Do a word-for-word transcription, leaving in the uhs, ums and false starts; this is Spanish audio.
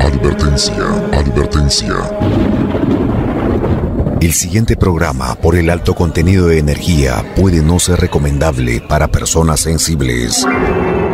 Advertencia, advertencia. El siguiente programa, por el alto contenido de energía, puede no ser recomendable para personas sensibles.